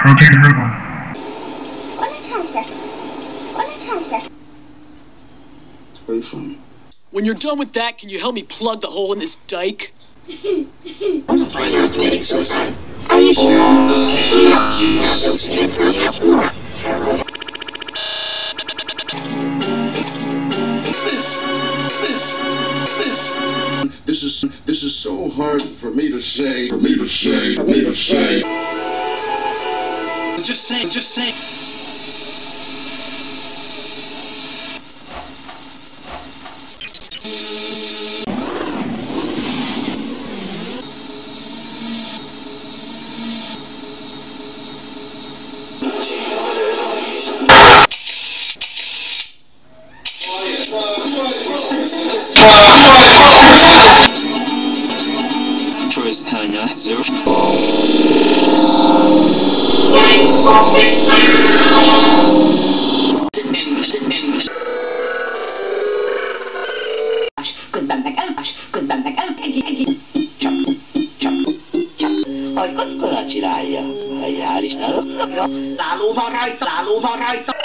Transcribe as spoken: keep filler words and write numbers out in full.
Where are you from? When you're done with that, can you help me plug the hole in this dike? Are you sure? This is this is so hard for me to say, for me to say, for me to say. Just say, just say. Közben meg elmás, közben meg el... Csak, csak, csak... Hogy kockolat csinálja? Hál' Istennek! Láló van rajta, láló van rajta!